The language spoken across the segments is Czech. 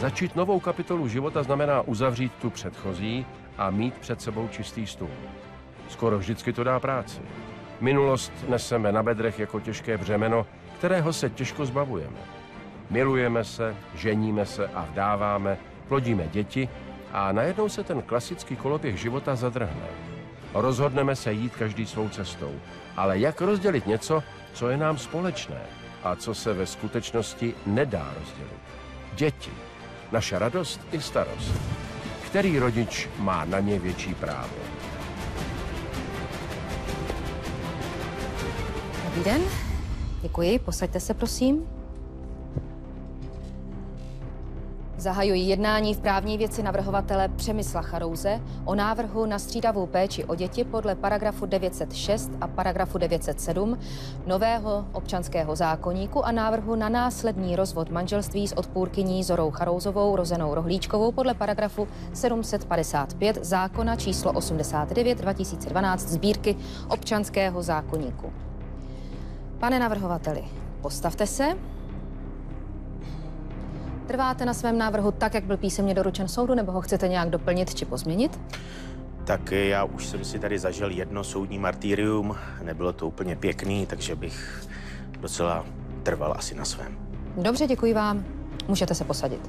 Začít novou kapitolu života znamená uzavřít tu předchozí a mít před sebou čistý stůl. Skoro vždycky to dá práci. Minulost neseme na bedrech jako těžké břemeno, kterého se těžko zbavujeme. Milujeme se, ženíme se a vdáváme, plodíme děti a najednou se ten klasický koloběh života zadrhne. Rozhodneme se jít každý svou cestou, ale jak rozdělit něco, co je nám společné a co se ve skutečnosti nedá rozdělit? Děti, naše radost i starost. Který rodič má na ně větší právo? Dobrý den, děkuji, posaďte se, prosím. Zahajuji jednání v právní věci navrhovatele Přemysla Charouze o návrhu na střídavou péči o děti podle paragrafu 906 a paragrafu 907 nového občanského zákoníku a návrhu na následný rozvod manželství s odpůrkyní Zorou Charouzovou, rozenou Rohlíčkovou, podle paragrafu 755 zákona číslo 89/2012 sbírky občanského zákoníku. Pane navrhovateli, postavte se. Trváte na svém návrhu tak, jak byl písemně doručen soudu, nebo ho chcete nějak doplnit či pozměnit? Tak já už jsem si tady zažil jedno soudní martýrium, nebylo to úplně pěkný, takže bych docela trval asi na svém. Dobře, děkuji vám. Můžete se posadit.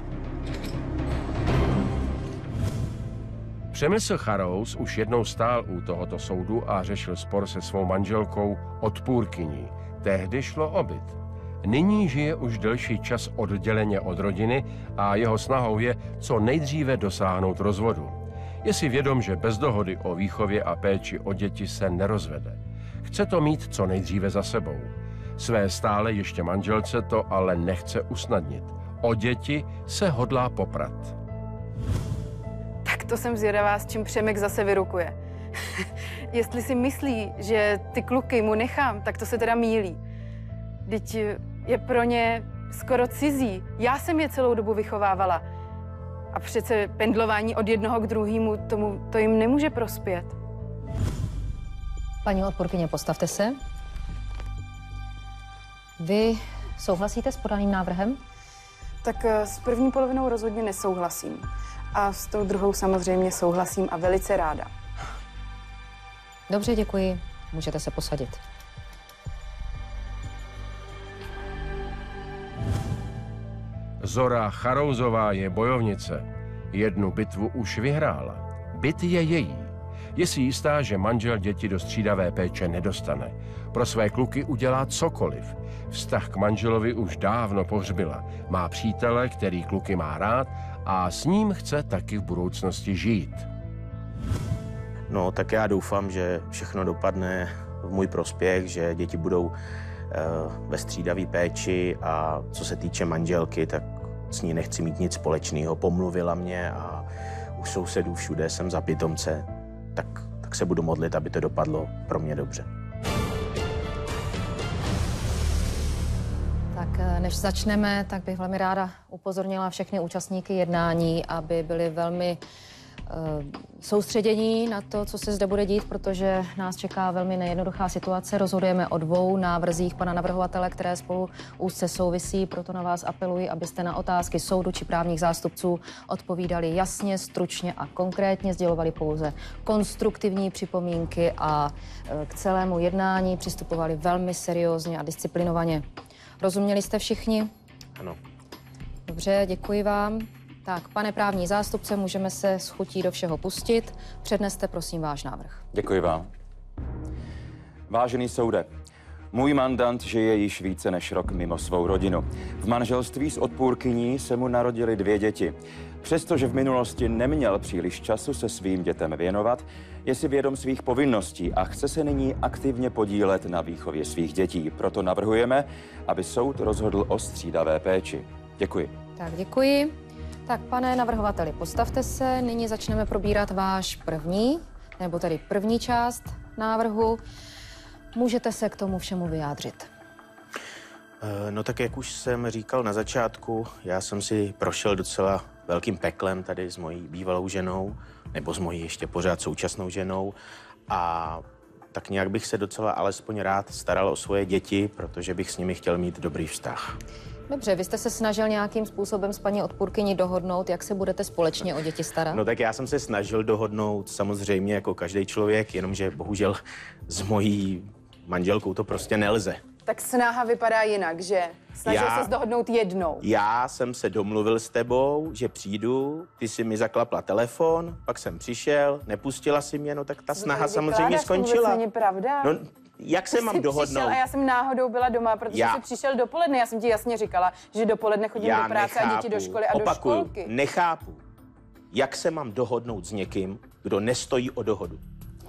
Přemysl Charouz už jednou stál u tohoto soudu a řešil spor se svou manželkou odpůrkyní. Tehdy šlo o byt. Nyní žije už delší čas odděleně od rodiny a jeho snahou je co nejdříve dosáhnout rozvodu. Je si vědom, že bez dohody o výchově a péči o děti se nerozvede. Chce to mít co nejdříve za sebou. Své stále ještě manželce to ale nechce usnadnit. O děti se hodlá poprat. Tak to jsem zvědavá, s čím Přemek zase vyrukuje. Jestli si myslí, že ty kluky mu nechám, tak to se teda mýlí. Vždyť je pro ně skoro cizí. Já jsem je celou dobu vychovávala. A přece pendlování od jednoho k druhému, to jim nemůže prospět. Paní odpůrkyně, postavte se. Vy souhlasíte s podaným návrhem? Tak s první polovinou rozhodně nesouhlasím. A s tou druhou samozřejmě souhlasím a velice ráda. Dobře, děkuji. Můžete se posadit. Zora Charouzová je bojovnice. Jednu bitvu už vyhrála. Byt je její. Je si jistá, že manžel děti do střídavé péče nedostane. Pro své kluky udělá cokoliv. Vztah k manželovi už dávno pohřbila. Má přítele, který kluky má rád a s ním chce taky v budoucnosti žít. No, tak já doufám, že všechno dopadne v můj prospěch, že děti budou ve střídavé péči a co se týče manželky, tak s ní nechci mít nic společného. Pomluvila mě a u sousedů všude jsem za pitomce, tak se budu modlit, aby to dopadlo pro mě dobře. Tak než začneme, tak bych velmi ráda upozornila všechny účastníky jednání, aby byli velmi soustředění na to, co se zde bude dít, protože nás čeká velmi nejednoduchá situace. Rozhodujeme o dvou návrzích pana navrhovatele, které spolu úzce souvisí, proto na vás apeluji, abyste na otázky soudu či právních zástupců odpovídali jasně, stručně a konkrétně, sdělovali pouze konstruktivní připomínky a k celému jednání přistupovali velmi seriózně a disciplinovaně. Rozuměli jste všichni? Ano. Dobře, děkuji vám. Tak, pane právní zástupce, můžeme se s chutí do všeho pustit. Předneste, prosím, váš návrh. Děkuji vám. Vážený soude, můj mandant žije již více než rok mimo svou rodinu. V manželství s odpůrkyní se mu narodily 2 děti. Přestože v minulosti neměl příliš času se svým dětem věnovat, je si vědom svých povinností a chce se nyní aktivně podílet na výchově svých dětí. Proto navrhujeme, aby soud rozhodl o střídavé péči. Děkuji. Tak, děkuji. Tak, pane navrhovateli, postavte se. Nyní začneme probírat váš první část návrhu. Můžete se k tomu všemu vyjádřit. No tak jak už jsem říkal na začátku, já jsem si prošel docela velkým peklem tady s mojí bývalou ženou, nebo s mojí ještě pořád současnou ženou a tak nějak bych se docela alespoň rád staral o svoje děti, protože bych s nimi chtěl mít dobrý vztah. Dobře, vy jste se snažil nějakým způsobem s paní odpůrkyní dohodnout, jak se budete společně o děti starat? No tak já jsem se snažil dohodnout, samozřejmě jako každý člověk, jenomže bohužel s mojí manželkou to prostě nelze. Tak snaha vypadá jinak, že? Snažil se dohodnout jednou. Já jsem se domluvil s tebou, že přijdu, ty si mi zaklapla telefon, pak jsem přišel, nepustila si mě, no tak ta snaha samozřejmě skončila. To není pravda. No, jak se mám dohodnout? A já jsem náhodou byla doma, protože jsi přišel dopoledne. Já jsem ti jasně říkala, že dopoledne chodím do práce a děti do školy a do školky. Nechápu, jak se mám dohodnout s někým, kdo nestojí o dohodu.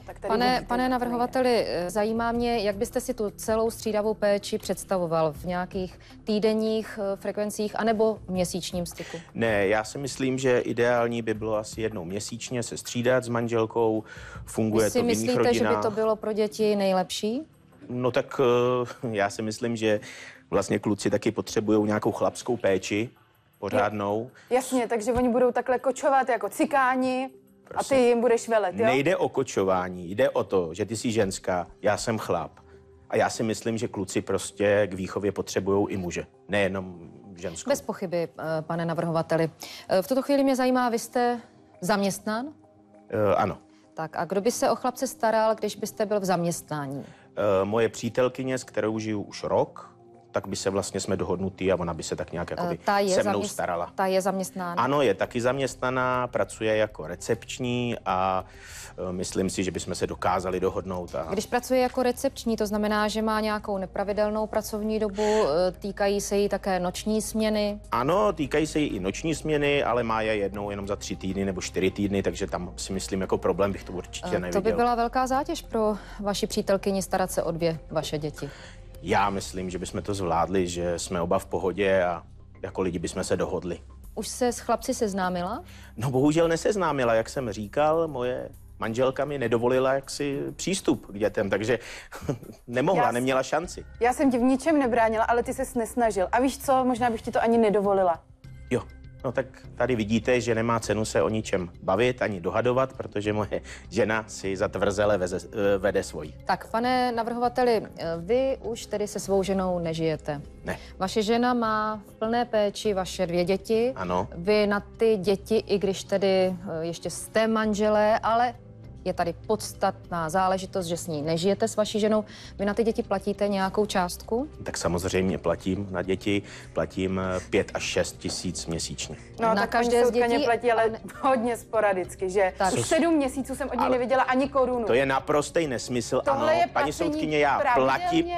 Pane navrhovateli, zajímá mě, jak byste si tu celou střídavou péči představoval v nějakých týdenních frekvencích anebo v měsíčním styku? Ne, já si myslím, že ideální by bylo asi jednou měsíčně se střídat s manželkou, funguje to v jiných rodinách. Vy si myslíte, že by to bylo pro děti nejlepší? No tak já si myslím, že vlastně kluci taky potřebují nějakou chlapskou péči, pořádnou. Jasně, takže oni budou takhle kočovat jako cikáni. Prosím. A ty jim budeš velet, jo? Nejde o kočování, jde o to, že ty jsi ženská, já jsem chlap. A já si myslím, že kluci prostě k výchově potřebují i muže, nejenom ženskou. Bez pochyby, pane navrhovateli. V tuto chvíli mě zajímá, vy jste zaměstnán? Ano. Tak a kdo by se o chlapce staral, když byste byl v zaměstnání? Moje přítelkyně, s kterou žiju už rok, tak by se vlastně jsme dohodnutí a ona by se tak nějak jakoby se mnou starala. Ta je zaměstnána? Ano, je taky zaměstnaná, pracuje jako recepční a myslím si, že bychom se dokázali dohodnout. Když pracuje jako recepční, to znamená, že má nějakou nepravidelnou pracovní dobu, týkají se jí také noční směny? Ano, týkají se jí i noční směny, ale má je jednou jenom za 3 týdny nebo 4 týdny, takže tam si myslím, jako problém bych to určitě neviděl. To by byla velká zátěž pro vaši přítelkyni starat se o 2 vaše děti. Já myslím, že bychom to zvládli, že jsme oba v pohodě a jako lidi bychom se dohodli. Už se s chlapci seznámila? No bohužel neseznámila, jak jsem říkal, moje manželka mi nedovolila jaksi přístup k dětem, takže neměla šanci. Já jsem ti v ničem nebránila, ale ty ses nesnažil. A víš co, možná bych ti to ani nedovolila. Jo. No tak tady vidíte, že nemá cenu se o ničem bavit ani dohadovat, protože moje žena si zatvrzele vede svoji. Tak, pane navrhovateli, vy už tedy se svou ženou nežijete. Ne. Vaše žena má v plné péči vaše 2 děti. Ano. Vy na ty děti, i když tedy ještě jste manželé, ale je tady podstatná záležitost, že s ní nežijete s vaší ženou. Vy na ty děti platíte nějakou částku? Tak samozřejmě platím na děti, platím 5 až 6 tisíc měsíčně. No na tak každé z dětí platí, ale hodně sporadicky, že tak. Už 7 měsíců jsem od něj neviděla ani korunu. To je naprostý nesmysl. Tohle ano, je paní soudkyně, já platím.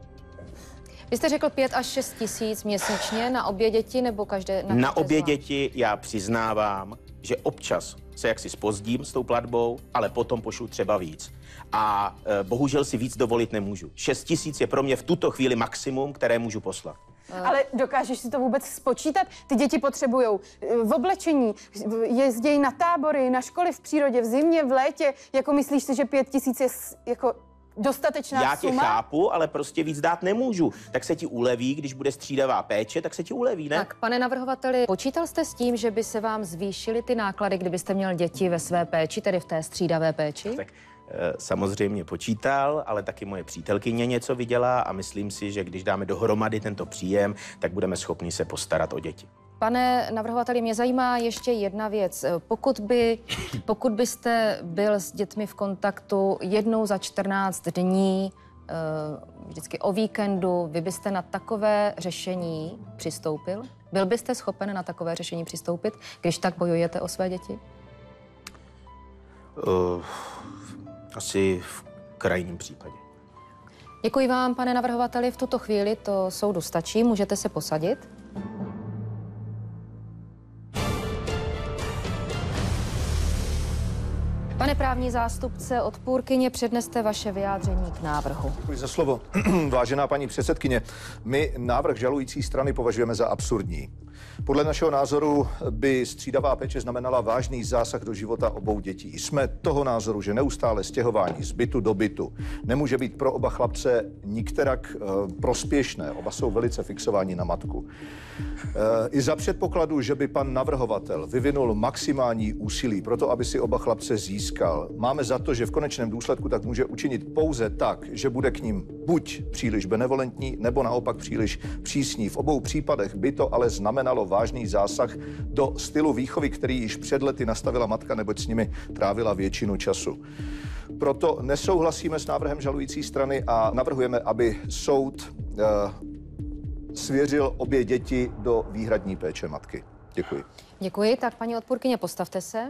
Vy jste řekl 5 až 6 tisíc měsíčně na obě děti nebo každé? Na obě děti já přiznávám, že občas se jaksi zpozdím s tou platbou, ale potom pošlu třeba víc. A bohužel si víc dovolit nemůžu. 6 tisíc je pro mě v tuto chvíli maximum, které můžu poslat. Ale dokážeš si to vůbec spočítat? Ty děti potřebujou v oblečení, jezdějí na tábory, na školy v přírodě, v zimě, v létě. Jako myslíš si, že 5 tisíc je jako dostatečná suma? Já tě chápu, ale prostě víc dát nemůžu. Tak se ti uleví, když bude střídavá péče, tak se ti uleví, ne? Tak, pane navrhovateli, počítal jste s tím, že by se vám zvýšily ty náklady, kdybyste měl děti ve své péči, tedy v té střídavé péči? Tak samozřejmě počítal, ale taky moje přítelkyně něco viděla a myslím si, že když dáme dohromady tento příjem, tak budeme schopni se postarat o děti. Pane navrhovateli, mě zajímá ještě jedna věc. Pokud byste byl s dětmi v kontaktu jednou za 14 dní, vždycky o víkendu, vy byste na takové řešení přistoupil? Byl byste schopen na takové řešení přistoupit, když tak bojujete o své děti? Asi v krajním případě. Děkuji vám, pane navrhovateli. V tuto chvíli to soudu stačí. Můžete se posadit. Pane právní zástupce odpůrkyně, předneste vaše vyjádření k návrhu. Děkuji za slovo. Vážená paní předsedkyně, my návrh žalující strany považujeme za absurdní. Podle našeho názoru by střídavá péče znamenala vážný zásah do života obou dětí. Jsme toho názoru, že neustále stěhování z bytu do bytu nemůže být pro oba chlapce nikterak prospěšné. Oba jsou velice fixováni na matku. I za předpokladu, že by pan navrhovatel vyvinul maximální úsilí pro to, aby si oba chlapce získal, máme za to, že v konečném důsledku tak může učinit pouze tak, že bude k ním buď příliš benevolentní, nebo naopak příliš přísní. V obou případech by to ale znamenalo vážný zásah do stylu výchovy, který již před lety nastavila matka, neboť s nimi trávila většinu času. Proto nesouhlasíme s návrhem žalující strany a navrhujeme, aby soud svěřil obě děti do výhradní péče matky. Děkuji. Děkuji. Tak, paní odpůrkyně, postavte se.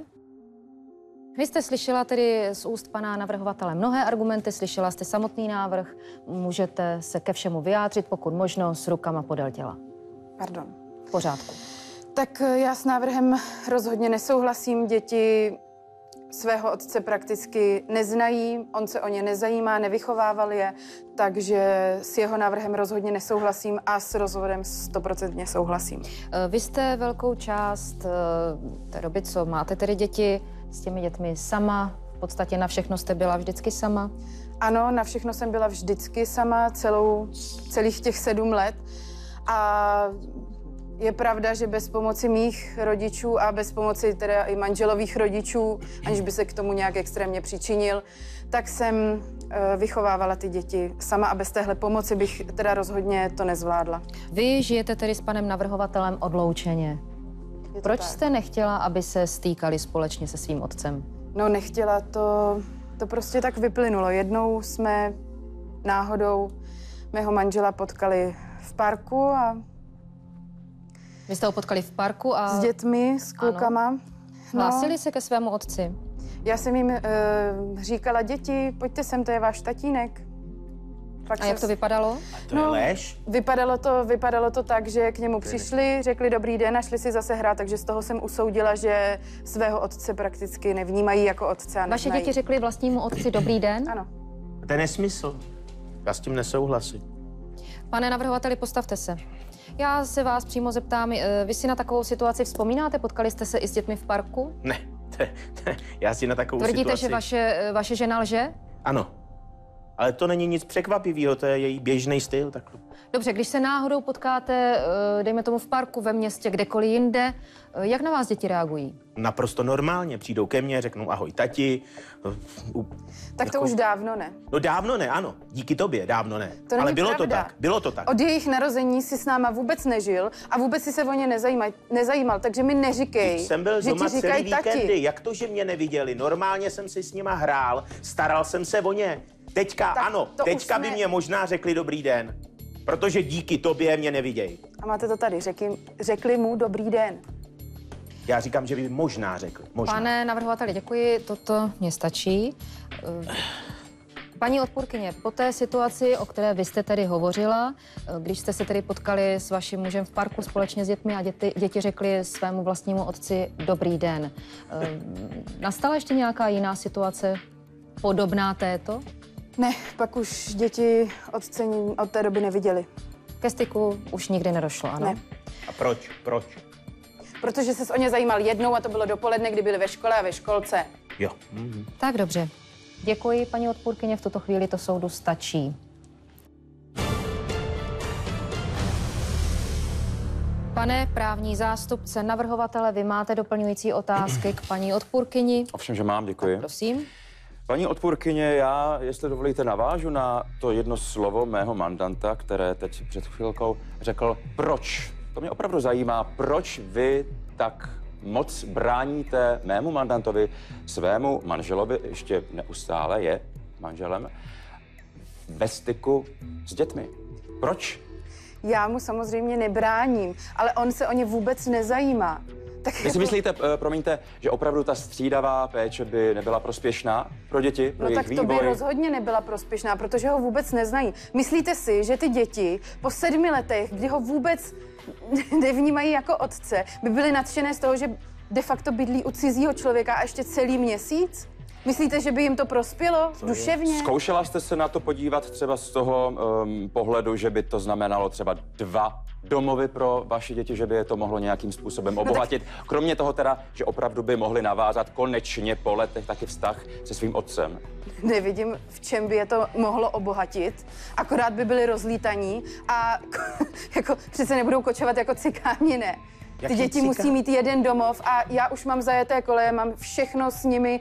Vy jste slyšela tedy z úst pana navrhovatele mnohé argumenty, slyšela jste samotný návrh, můžete se ke všemu vyjádřit, pokud možno s rukama podél těla. Pardon. V pořádku. Tak já s návrhem rozhodně nesouhlasím. Děti svého otce prakticky neznají, on se o ně nezajímá, nevychovával je, takže s jeho návrhem rozhodně nesouhlasím a s rozvodem 100% souhlasím. Vy jste velkou část té doby, co máte tedy děti, s těmi dětmi sama, v podstatě na všechno jste byla vždycky sama? Ano, na všechno jsem byla vždycky sama, celých těch 7 let. A je pravda, že bez pomoci mých rodičů a bez pomoci teda i manželových rodičů, aniž by se k tomu nějak extrémně přičinil, tak jsem vychovávala ty děti sama a bez téhle pomoci bych teda rozhodně to nezvládla. Vy žijete tedy s panem navrhovatelem odloučeně. Proč jste nechtěla, aby se stýkali společně se svým otcem? No nechtěla, to prostě tak vyplynulo. Jednou jsme náhodou mého manžela potkali v parku a Vy jste ho potkali v parku a... s dětmi, s klukama. Ano. Hlásili se ke svému otci? Já jsem jim říkala, děti, pojďte sem, to je váš tatínek. Pak A jak to vypadalo? A to je lež? Vypadalo to tak, že k němu přišli, řekli dobrý den a šli si zase hrát, takže z toho jsem usoudila, že svého otce prakticky nevnímají jako otce a Vaše neznají. děti řekli vlastnímu otci dobrý den? Ano. To je nesmysl. Já s tím nesouhlasím. Pane navrhovateli, postavte se. Já se vás přímo zeptám, vy si na takovou situaci vzpomínáte? Potkali jste se i s dětmi v parku? Ne, já si na takovou Tvrdíte, situaci... že vaše žena lže? Ano. Ale to není nic překvapivého, to je její běžný styl. Takhle. Dobře, když se náhodou potkáte, dejme tomu v parku, ve městě, kdekoliv jinde, jak na vás děti reagují? Naprosto normálně. Přijdou ke mně, řeknou ahoj tati. Tak to už dávno ne. No dávno ne, ano. Díky tobě, dávno ne. To není Ale bylo pravda. to tak, bylo to tak. Od jejich narození si s náma vůbec nežil a vůbec si se o ně nezajímal, takže mi neříkej, Jsem byl že doma ti říkají celý víkendy. tati. Jak to, že mě neviděli? Normálně jsem si s nima hrál, staral jsem se o ně. Teďka, Tak ano, to teďka už by jsme- mě možná řekli dobrý den. Protože díky tobě mě nevidějí. A máte to tady, řekli mu dobrý den. Já říkám, že by možná řekli. Možná. Pane navrhovateli, děkuji, toto mě stačí. Paní odpůrkyně, po té situaci, o které vy jste tedy hovořila, když jste se tedy potkali s vaším mužem v parku společně s dětmi a děti řekli svému vlastnímu otci dobrý den, nastala ještě nějaká jiná situace podobná této? Ne, pak už děti otce od té doby neviděli. Ke styku už nikdy nedošlo, ano? Ne. A proč? Proč? Protože se o ně zajímal jednou a to bylo dopoledne, kdy byli ve škole a ve školce. Jo. Tak dobře. Děkuji, paní odpůrkyně, v tuto chvíli to soudu stačí. Pane právní zástupce navrhovatele, vy máte doplňující otázky k paní odpůrkyni? Ovšem, že mám, děkuji. Prosím. Paní odpůrkyně, já, jestli dovolíte, navážu na to jedno slovo mého mandanta, které teď před chvilkou řekl proč. To mě opravdu zajímá, proč vy tak moc bráníte mému mandantovi, svému manželovi, ještě neustále je manželem, ve styku s dětmi. Proč? Já mu samozřejmě nebráním, ale on se o ně vůbec nezajímá. Tak Vy si myslíte, promiňte, že opravdu ta střídavá péče by nebyla prospěšná pro děti, pro No jejich tak to by vývoj? rozhodně nebyla prospěšná, protože ho vůbec neznají. Myslíte si, že ty děti po 7 letech, kdy ho vůbec nevnímají jako otce, by byly nadšené z toho, že de facto bydlí u cizího člověka a ještě celý měsíc? Myslíte, že by jim to prospělo duševně? Zkoušela jste se na to podívat třeba z toho pohledu, že by to znamenalo třeba 2 domovy pro vaše děti, že by je to mohlo nějakým způsobem obohatit? Kromě toho teda, že opravdu by mohli navázat konečně po letech taky vztah se svým otcem. Nevidím, v čem by je to mohlo obohatit. Akorát by byli rozlítaní a jako přece nebudou kočovat jako cikáni, ne. Ty děti musí mít jeden domov a já už mám zajeté koleje, mám všechno s nimi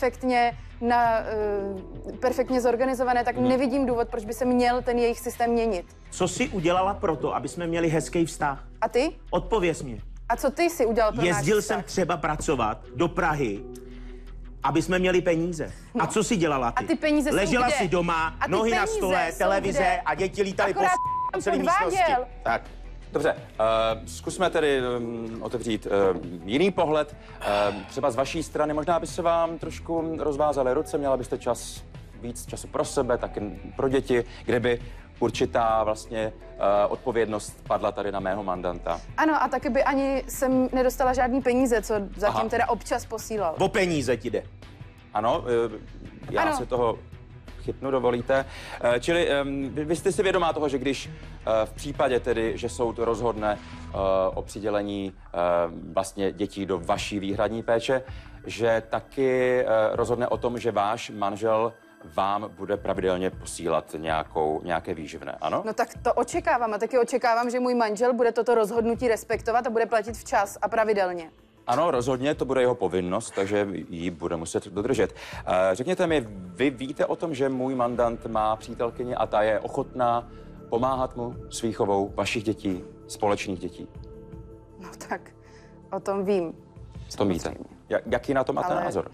perfektně zorganizované, tak nevidím důvod, proč by se měl ten jejich systém měnit. Co jsi udělala proto, aby jsme měli hezký vztah? A ty? Odpověz mě. A co ty jsi udělal pro náš Jezdil vztah? jsem třeba pracovat do Prahy, aby jsme měli peníze. A co jsi dělala ty? A ty peníze jsou Ležela kde? si doma, A ty nohy na peníze stole, jsou televize kde? a děti lítaly po Akorát celé místnosti. podváděl. Tak. Dobře, zkusme tedy otevřít jiný pohled. Třeba z vaší strany možná by se vám trošku rozvázaly ruce, měla byste víc času pro sebe, taky pro děti, kde by určitá vlastně odpovědnost padla tady na mého mandanta. Ano, a taky by ani jsem nedostala žádný peníze, co zatím Aha. teda občas posílal. O peníze ti jde. Ano, já Ano. se toho chytnu, dovolíte. Čili vy jste si vědomá toho, že když v případě tedy, že soud rozhodne o přidělení vlastně dětí do vaší výhradní péče, že taky rozhodne o tom, že váš manžel vám bude pravidelně posílat nějaké výživné, ano? No tak to očekávám a taky očekávám, že můj manžel bude toto rozhodnutí respektovat a bude platit včas a pravidelně. Ano, rozhodně, to bude jeho povinnost, takže ji bude muset dodržet. Řekněte mi, vy víte o tom, že můj mandant má přítelkyni a ta je ochotná pomáhat mu s výchovou vašich dětí, společných dětí? No tak, o tom vím. To víte. Jaký na to máte Ale- názor?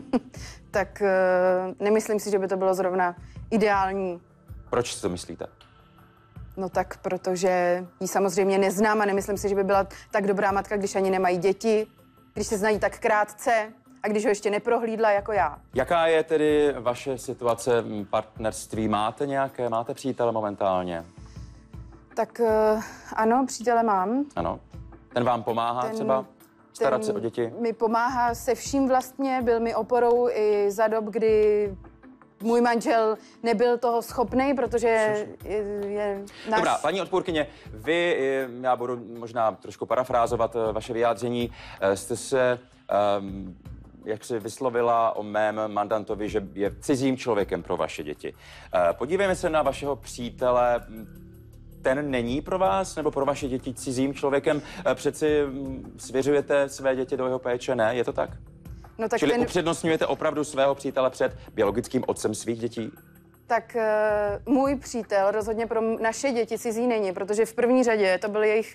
Tak nemyslím si, že by to bylo zrovna ideální. Proč si to myslíte? No tak, protože ji samozřejmě neznám a nemyslím si, že by byla tak dobrá matka, když ani nemají děti, když se znají tak krátce a když ho ještě neprohlídla jako já. Jaká je tedy vaše situace partnerství? Máte přítele momentálně? Tak ano, přítele mám. Ano. Ten vám pomáhá třeba starat se o děti? Mi pomáhá se vším vlastně, byl mi oporou i za dob, kdy můj manžel nebyl toho schopný, protože je náš... Dobrá, paní odpůrkyně, vy, já budu možná trošku parafrázovat vaše vyjádření, jste se jak si vyslovila o mém mandantovi, že je cizím člověkem pro vaše děti. Podívejme se na vašeho přítele. Ten není pro vás nebo pro vaše děti cizím člověkem? Přeci svěřujete své děti do jeho péče, ne? Je to tak? No tak Čili ten... upřednostňujete opravdu svého přítele před biologickým otcem svých dětí? Tak můj přítel rozhodně pro naše děti cizí není, protože v první řadě to byl jejich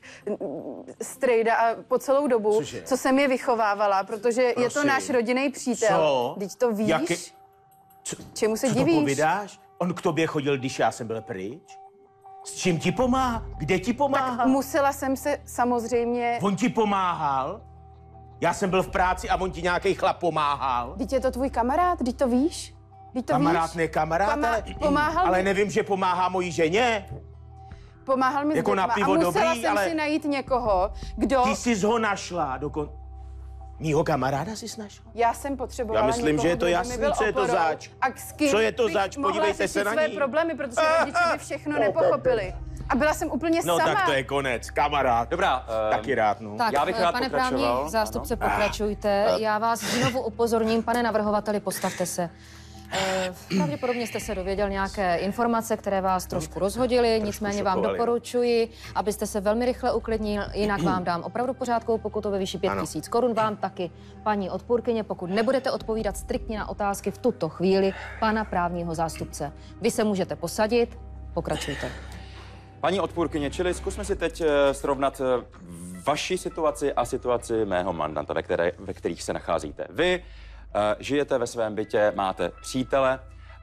strejda a po celou dobu, Cože? co jsem je vychovávala, protože je to Prosím. náš rodinný přítel. Co? Vždyť to víš? Čemu se Co to divíš? povídáš? On k tobě chodil, když já jsem byl pryč? S čím ti pomáhá? Kde ti pomáhal? Tak musela jsem se samozřejmě... On ti pomáhal? Já jsem byl v práci a on ti nějaký chlap pomáhal? Vždyť je to tvůj kamarád, vždyť to víš? Vždyť to Kamarád, víš? ne kamarád, Pomáhal ale mi, nevím, že pomáhá mojí ženě. pomáhal mi s jako na dětma pivo a musela dobrý, jsem ale- si najít někoho, kdo... Ty jsi ho našla Mýho kamaráda jsi našla? Já jsem potřebovala Já myslím, někoho, že je to kdo by mi jasný, byl co je to oporou zač. a s kým Co je to bych zač? mohla Podívejte řešit se na své ní. problémy, protože rodiče by všechno nepochopili. A byla jsem úplně No sama. tak to je konec, kamarád. Dobrá, Taky rád, no. Tak, Já bych rád pane pokračoval. právní zástupce, pokračujte. Já vás znovu upozorním, pane navrhovateli, postavte se. Pravděpodobně jste se dověděl nějaké informace, které vás trošku rozhodily, nicméně vám šokovaly, no. doporučuji, abyste se velmi rychle uklidnil, jinak vám dám opravdu pořádkovou pokutu ve výši 5 000 korun. Vám taky, paní odpůrkyně, pokud nebudete odpovídat striktně na otázky v tuto chvíli pana právního zástupce. Vy se můžete posadit, pokračujte. Paní odpůrkyně, čili zkusme si teď srovnat vaši situaci a situaci mého mandanta, ve kterých se nacházíte. Vy žijete ve svém bytě, máte přítele,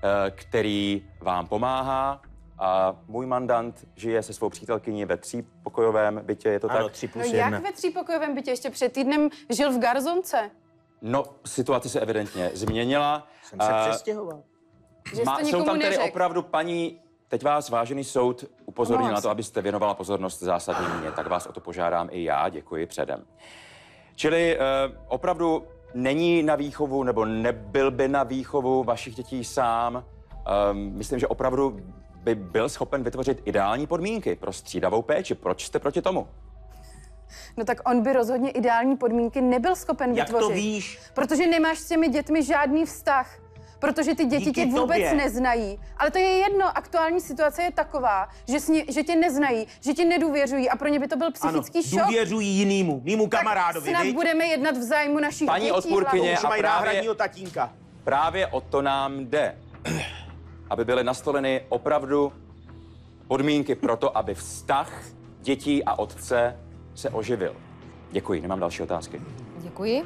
který vám pomáhá, a můj mandant žije se svou přítelkyní ve 3pokojovém bytě, je to Ano, tak? 3+1. Jak ve 3pokojovém bytě? Ještě před týdnem žil v garzonce. No, situace se evidentně změnila. Jsem se přestěhoval. Že jsi to Jsou nikomu tam tedy neřekl. opravdu paní, teď vás vážený soud upozornil Omlouvám na to, se. abyste věnovala pozornost zásadně mě, tak vás o to požádám i já, děkuji předem. Čili opravdu není na výchovu nebo nebyl by na výchovu vašich dětí sám. Myslím, že opravdu by byl schopen vytvořit ideální podmínky pro střídavou péči. Proč jste proti tomu? No tak on by rozhodně ideální podmínky nebyl schopen Jak vytvořit. to víš? Protože nemáš s těmi dětmi žádný vztah. Protože ty děti Díky tě vůbec tobě. neznají. Ale to je jedno, aktuální situace je taková, že tě neznají, že ti nedůvěřují a pro ně by to byl psychický šok. důvěřují jinému kamarádovi, Snad viď? budeme jednat v zájmu našich Paní dětí. odpůrkyně, Už a mají právě- náhradního tatínka. Právě o to nám jde. Aby byly nastoleny opravdu podmínky pro to, aby vztah dětí a otce se oživil. Děkuji, nemám další otázky. Děkuji.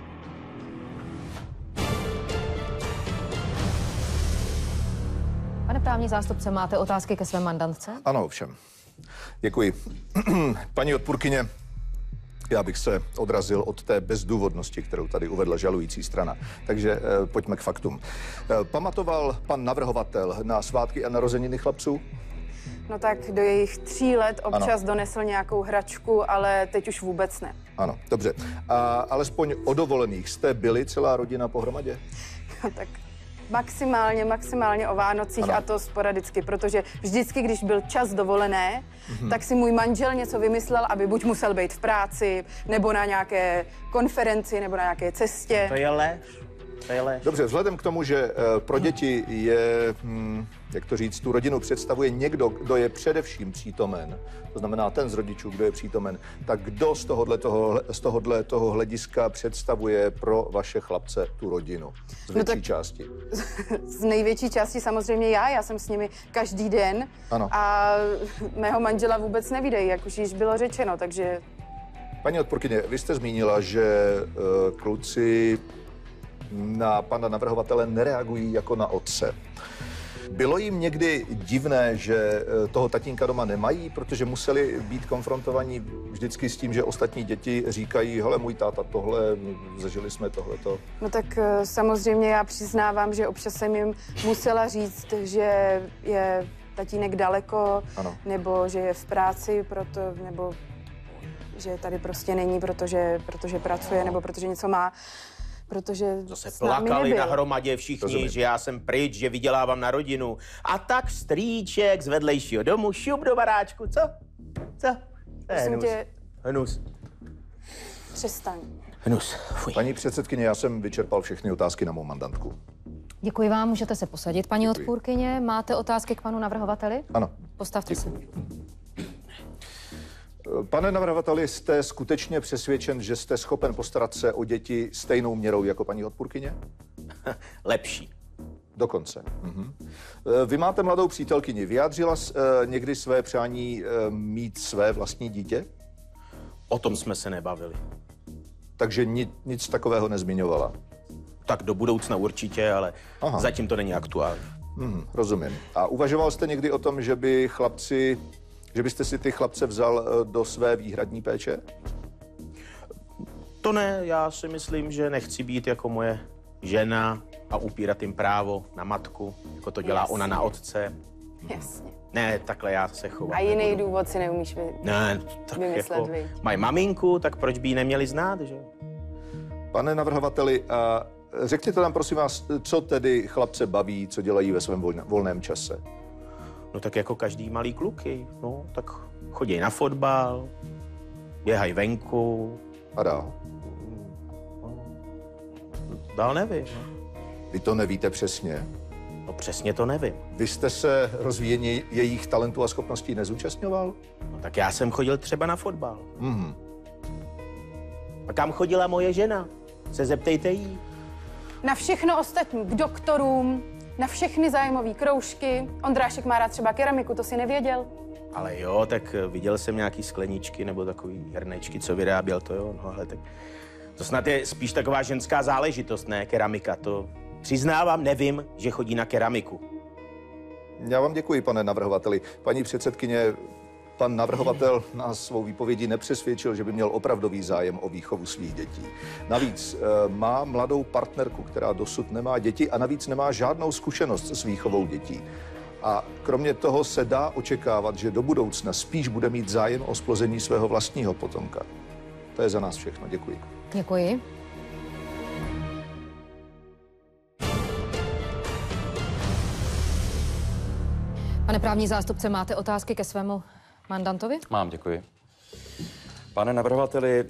Pane právní zástupce, máte otázky ke své mandantce? Ano, všem. Děkuji. Paní odpůrkyně, já bych se odrazil od té bezdůvodnosti, kterou tady uvedla žalující strana. Takže pojďme k faktům. Pamatoval pan navrhovatel na svátky a narozeniny chlapců? No tak do jejich 3 let občas donesl nějakou hračku, ale teď už vůbec ne. Ano, dobře. A alespoň o dovolených jste byli celá rodina pohromadě? No tak maximálně o Vánocích Ano. a to sporadicky, protože vždycky, když byl čas dovolené, tak si můj manžel něco vymyslel, aby buď musel být v práci, nebo na nějaké konferenci, nebo na nějaké cestě. To je lež. To je lež. Dobře, vzhledem k tomu, že pro děti je, jak to říct, tu rodinu představuje někdo, kdo je především přítomen, to znamená ten z rodičů, kdo je přítomen, tak kdo z tohohle toho hlediska představuje pro vaše chlapce tu rodinu? Z větší tak- části. Z největší části samozřejmě já jsem s nimi každý den Ano. a mého manžela vůbec nevídejí, jak už již bylo řečeno, takže Paní odpůrkyně, vy jste zmínila, že kluci na pana navrhovatele nereagují jako na otce. Bylo jim někdy divné, že toho tatínka doma nemají, protože museli být konfrontovaní vždycky s tím, že ostatní děti říkají, hele, můj táta tohle, zažili jsme tohleto. no tak samozřejmě já přiznávám, že občas jsem jim musela říct, že je tatínek daleko, Ano. nebo že je v práci, nebo že tady prostě není, protože pracuje, nebo protože něco má, protože To se s námi plakali nebyl. na hromadě všichni, Rozumím. že já jsem pryč, že vydělávám na rodinu. A tak strýček z vedlejšího domu, šup do baráčku, co? Co? To je Prosím hnus. tě, Hnus. přestaň. Hnus. Fuj. Paní předsedkyně, já jsem vyčerpal všechny otázky na mou mandantku. Děkuji vám, můžete se posadit, paní Děkuji. odpůrkyně. Máte otázky k panu navrhovateli? Ano. Postavte se. Pane navrhovateli, jste skutečně přesvědčen, že jste schopen postarat se o děti stejnou měrou jako paní odpůrkyně? Lepší. Dokonce. Vy máte mladou přítelkyni. Vyjádřila někdy své přání mít své vlastní dítě? O tom jsme se nebavili. Takže nic takového nezmiňovala. Tak do budoucna určitě, ale Aha. zatím to není aktuální. Rozumím. A uvažoval jste někdy o tom, že byste si ty chlapce vzal do své výhradní péče? To ne, já si myslím, že nechci být jako moje žena a upírat jim právo na matku, jako to dělá ona na otce. Jasně. Ne, takhle já se chovám. A jiný nebudu. důvod si neumíš Ne, tak vymyslet jako vy. mají maminku, tak proč by ji neměli znát, že? Pane navrhovateli, a řekněte nám prosím vás, co tedy chlapce baví, co dělají ve svém volném čase? No tak jako každý malý kluky, no, tak chodí na fotbal, běhají venku, A dál? dál nevím. No. Vy to nevíte přesně. No přesně to nevím. Vy jste se rozvíjení jejich talentů a schopností nezúčastňoval? No tak já jsem chodil třeba na fotbal. A kam chodila moje žena? Se zeptejte jí. Na všechno ostatní, k doktorům, na všechny zájmové kroužky. Ondrášek má rád třeba keramiku, to si nevěděl? Ale jo, tak viděl jsem nějaký skleničky nebo takový hernečky, co vyráběl, to jo, no ale tak to snad je spíš taková ženská záležitost, ne keramika, to přiznávám, nevím, že chodí na keramiku. Já vám děkuji, pane navrhovateli. Paní předsedkyně, pan navrhovatel nás svou výpovědí nepřesvědčil, že by měl opravdový zájem o výchovu svých dětí. Navíc má mladou partnerku, která dosud nemá děti a navíc nemá žádnou zkušenost s výchovou dětí. A kromě toho se dá očekávat, že do budoucna spíš bude mít zájem o splození svého vlastního potomka. To je za nás všechno. Děkuji. Děkuji. Pane právní zástupce, máte otázky ke svému mandantovi? Mám, děkuji. Pane navrhovateli,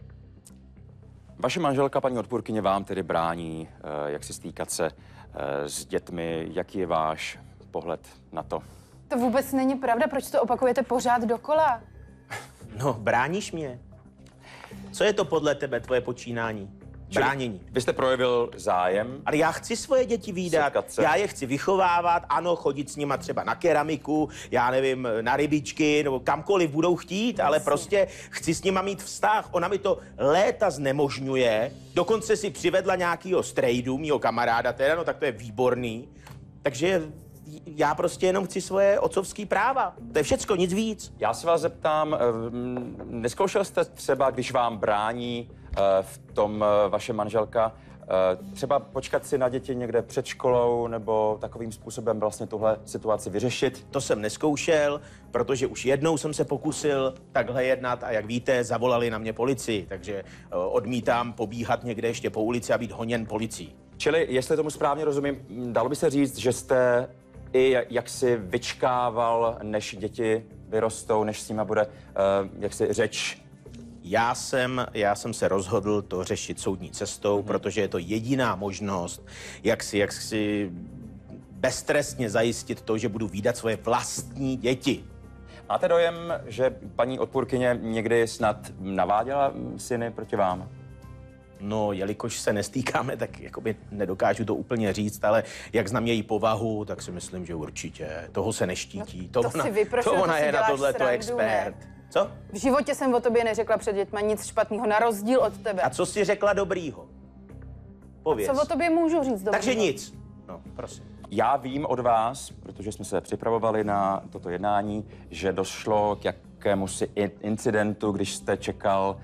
vaše manželka, paní odpůrkyně, vám tedy brání, jak si stýkat se s dětmi. Jaký je váš pohled na to? To vůbec není pravda, proč to opakujete pořád dokola? No, bráníš mě. Co je to podle tebe, tvoje počínání? Bránění. Vy jste projevil zájem. Ale já chci svoje děti vídat, já je chci vychovávat, ano, chodit s nima třeba na keramiku, já nevím, na rybičky, nebo kamkoliv budou chtít, ale prostě chci s nima mít vztah. Ona mi to léta znemožňuje, dokonce si přivedla nějakýho strejdu, mýho kamaráda teda, no tak to je výborný. Takže já prostě jenom chci svoje otcovský práva. To je všecko, nic víc. Já se vás zeptám, neskoušel jste třeba, když vám brání v tom vaše manželka, třeba počkat si na děti někde před školou nebo takovým způsobem vlastně tuhle situaci vyřešit? To jsem neskoušel, protože už jednou jsem se pokusil takhle jednat a jak víte, zavolali na mě policii, takže odmítám pobíhat někde ještě po ulici a být honěn policií. Čili, jestli tomu správně rozumím, dalo by se říct, že jste i jaksi vyčkával, než děti vyrostou, než s nima bude jaksi řeč? Já jsem se rozhodl to řešit soudní cestou, protože je to jediná možnost, jak si beztrestně zajistit to, že budu vídat svoje vlastní děti. Máte dojem, že paní odpůrkyně někdy snad naváděla syny proti vám? No, jelikož se nestýkáme, tak jakoby nedokážu to úplně říct, ale jak znám její povahu, tak si myslím, že určitě. Toho se neštítí. No, to ona si je na tohleto srandu, expert. Ne? Co? V životě jsem o tobě neřekla před dětma nic špatného, na rozdíl od tebe. A co jsi řekla dobrýho? Pověz. Co o tobě můžu říct dobrýho? Takže nic. No, prosím. Já vím od vás, protože jsme se připravovali na toto jednání, že došlo k jakémusi incidentu, když jste čekal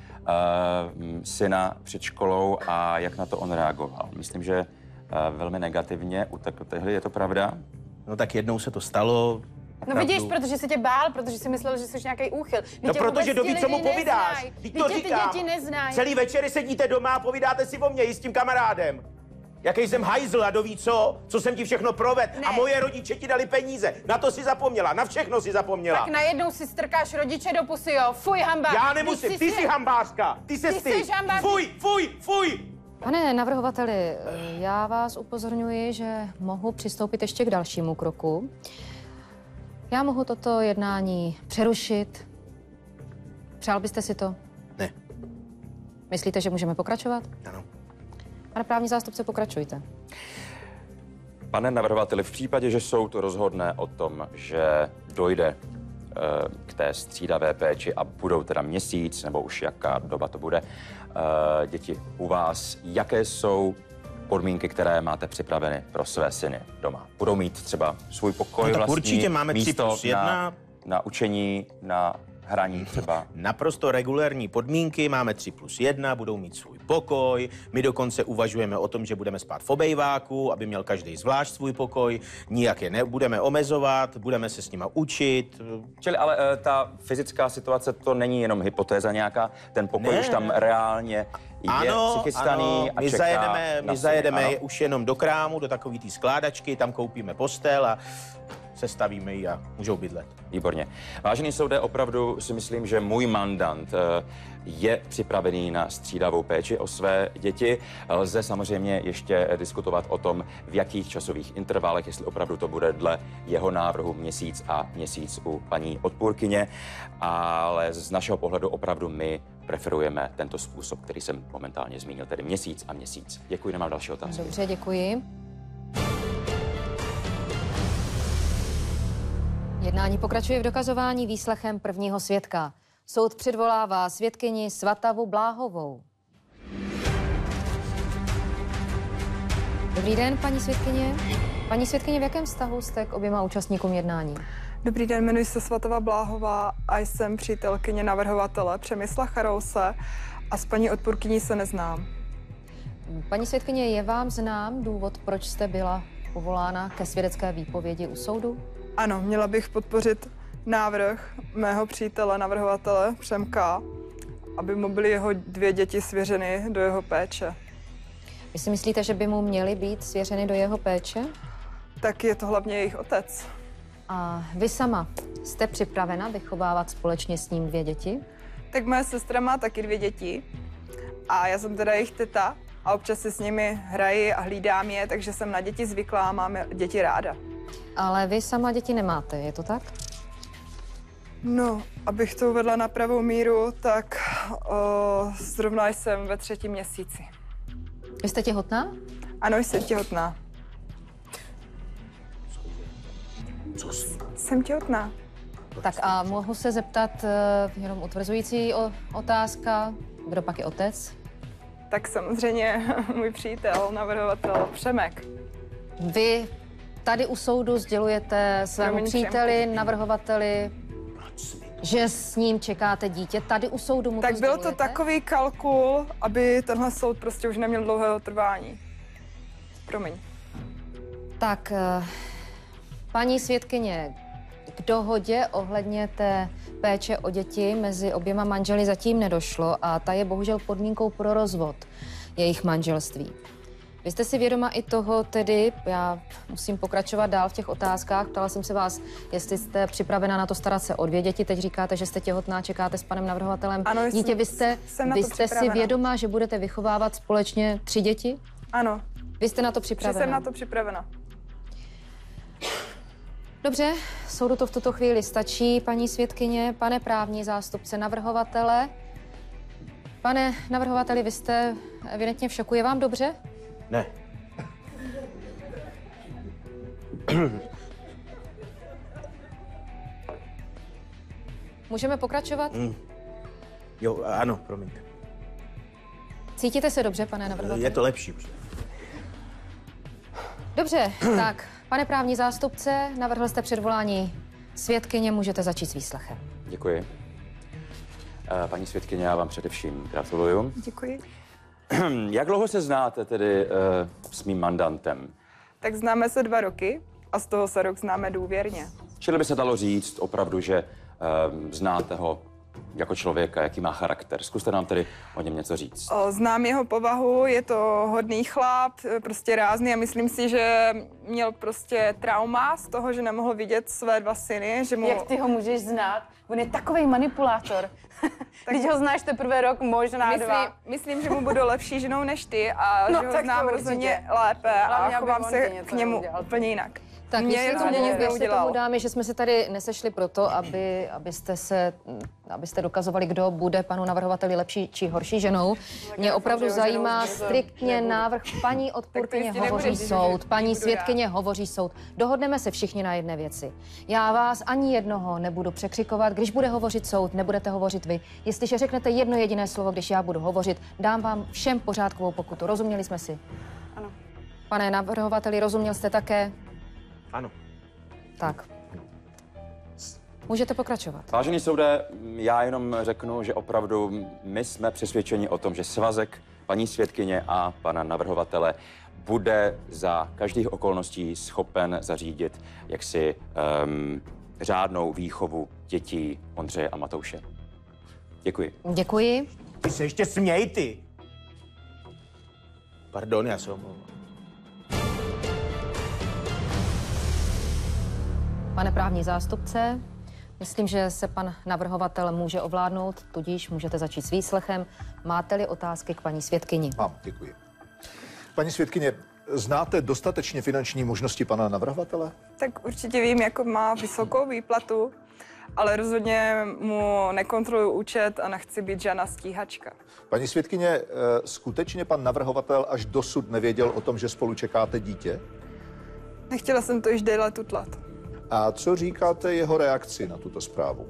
syna před školou a jak na to on reagoval. Myslím, že velmi negativně utekl tehdy. Je to pravda? No tak jednou se to stalo. No vidíš, protože se tě bál, protože si myslel, že jsi nějaký úchyl. No protože kdo ví, co mu povídáš. Teď to říkám. Ty děti neznají. Celý večery sedíte doma a povídáte si o mně i s tím kamarádem. Jaký jsem hajzl a kdo ví co jsem ti všechno provedl. A moje rodiče ti dali peníze. Na to si zapomněla, na všechno si zapomněla. Tak najednou si strkáš rodiče do pusy, jo. Fuj, hamba. Já nemusím, ty jsi hambářka. Ty se styď. Fuj. Pane navrhovateli, já vás upozorňuji, že mohu přistoupit ještě k dalšímu kroku. Já mohu toto jednání přerušit. Přál byste si to? Ne. Myslíte, že můžeme pokračovat? Ano. Pane právní zástupce, pokračujte. Pane navrhovateli, v případě, že soud rozhodne o tom, že dojde k té střídavé péči a budou teda měsíc, nebo už jaká doba to bude, děti u vás, jaké jsou podmínky, které máte připraveny pro své syny doma? Budou mít třeba svůj pokoj, no, vlastní určitě máme místo 3+1. Na učení, na hraní třeba? Naprosto regulérní podmínky, máme 3+1, budou mít svůj pokoj. My dokonce uvažujeme o tom, že budeme spát v obejváku, aby měl každý zvlášť svůj pokoj. Nijak je nebudeme omezovat, budeme se s nima učit. Čili ale ta fyzická situace, to není jenom hypotéza nějaká, ten pokoj už tam reálně je přichystaný a čeká my zajedeme už jenom do krámu, do takový té skládačky, tam koupíme postel a sestavíme ji a můžou bydlet. Výborně. Vážený soude, opravdu si myslím, že můj mandant je připravený na střídavou péči o své děti. Lze samozřejmě ještě diskutovat o tom, v jakých časových intervalech, jestli opravdu to bude dle jeho návrhu měsíc a měsíc u paní odpůrkyně, ale z našeho pohledu opravdu my preferujeme tento způsob, který jsem momentálně zmínil, tedy měsíc a měsíc. Děkuji, nemám další otázky. Dobře, děkuji. Jednání pokračuje v dokazování výslechem prvního svědka. Soud předvolává svědkyni Svatavu Bláhovou. Dobrý den, paní svědkyně. Paní svědkyně, v jakém vztahu jste k oběma účastníkům jednání? Dobrý den, jmenuji se Svatava Bláhová a jsem přítelkyně navrhovatele Přemysla Charouse a s paní odpůrkyní se neznám. Paní svědkyně, je vám znám důvod, proč jste byla povolána ke svědecké výpovědi u soudu? Ano, měla bych podpořit návrh mého přítele, navrhovatele Přemka, aby mu byly jeho 2 děti svěřeny do jeho péče. Vy si myslíte, že by mu měly být svěřeny do jeho péče? Tak je to hlavně jejich otec. A vy sama jste připravena vychovávat společně s ním 2 děti? Tak moje sestra má taky 2 děti a já jsem teda jejich teta a občas si s nimi hraji a hlídám je, takže jsem na děti zvyklá a mám děti ráda. Ale vy sama děti nemáte, je to tak? No, abych to uvedla na pravou míru, tak zrovna jsem ve 3. měsíci. Vy jste těhotná? Ano, jsem těhotná. Jsem těhotná. Tak a mohu se zeptat, jenom utvrzující otázka, kdo pak je otec? Tak samozřejmě můj přítel, navrhovatel Přemek. Vy tady u soudu sdělujete svému Promiň, příteli, navrhovateli, že s ním čekáte dítě. Tady u soudu mu Tak to byl sdělujete? to takový kalkul, aby tenhle soud prostě už neměl dlouhého trvání. Promiň. Tak, paní svědkyně, k dohodě ohledně té péče o děti mezi oběma manželi zatím nedošlo a ta je bohužel podmínkou pro rozvod jejich manželství. Vy jste si vědoma i toho, tedy já musím pokračovat dál v těch otázkách. Ptala jsem se vás, jestli jste připravena na to starat se o 2 děti. Teď říkáte, že jste těhotná, čekáte s panem navrhovatelem Ano, dítě. Vy jsem na to jste si připravena. vědoma, že budete vychovávat společně 3 děti? Ano, Vy jste na to že připravena? jsem na to připravena. Dobře, soudu to v tuto chvíli stačí, paní svědkyně, pane právní zástupce navrhovatele. Pane navrhovateli, vy jste evidentně v šoku. Je vám dobře? Ne. Můžeme pokračovat? Jo, ano, promiňte. Cítíte se dobře, pane navrhovateli? Je to lepší už. Dobře, tak, pane právní zástupce, navrhl jste předvolání svědkyně, můžete začít s výslechem. Děkuji. Paní svědkyně, já vám především gratuluju. Děkuji. Jak dlouho se znáte tedy s mým mandantem? Tak známe se 2 roky a z toho se rok známe důvěrně. Čili by se dalo říct opravdu, že znáte ho jako člověka, jaký má charakter. Zkuste nám tedy o něm něco říct. Znám jeho povahu, je to hodný chlap, prostě rázný a myslím si, že měl prostě trauma z toho, že nemohl vidět své 2 syny, že mu... Jak ty ho můžeš znát? On je takový manipulátor. Teď ho znáš teprve rok, možná 2. Myslím, že mu budu lepší ženou než ty a No, že ho tak znám to rozhodně určitě. lépe a Hlavně, aby chovám on se ti něco k němu neudělal. úplně jinak. Tak Mě věřte rozhodně nic tomu, neudělal. dámy, že jsme se tady nesešli proto, abyste dokazovali, kdo bude panu navrhovateli lepší či horší ženou. Mě opravdu doufám, že zajímá nebudu. striktně návrh. Paní odpůrkyně jistě nebude, hovoří když soud, paní budu svědkyně hovoří soud. Dohodneme se všichni na jedné věci. Já vás ani jednoho nebudu překřikovat. Když bude hovořit soud, nebudete hovořit vy. Jestliže řeknete jedno jediné slovo, když já budu hovořit, dám vám všem pořádkovou pokutu. Rozuměli jsme si? Ano. Pane navrhovateli, rozuměl jste také? Ano. Tak. Můžete pokračovat. Vážený soude, já jenom řeknu, že opravdu my jsme přesvědčeni o tom, že svazek paní svědkyně a pana navrhovatele bude za každých okolností schopen zařídit jaksi řádnou výchovu dětí Ondřeje a Matouše. Děkuji. Děkuji. Ty se ještě směj, ty. Pardon, já se omlouvám. Pane právní zástupce, myslím, že se pan navrhovatel může ovládnout, tudíž můžete začít s výslechem. Máte-li otázky k paní svědkyni? Mám, děkuji. Paní svědkyně, znáte dostatečně finanční možnosti pana navrhovatele? Tak určitě vím, jako má vysokou výplatu, ale rozhodně mu nekontroluji účet a nechci být žádná stíhačka. Paní svědkyně, skutečně pan navrhovatel až dosud nevěděl o tom, že spolu čekáte dítě? Nechtěla jsem to již déle tutlat. A co říkáte jeho reakci na tuto zprávu?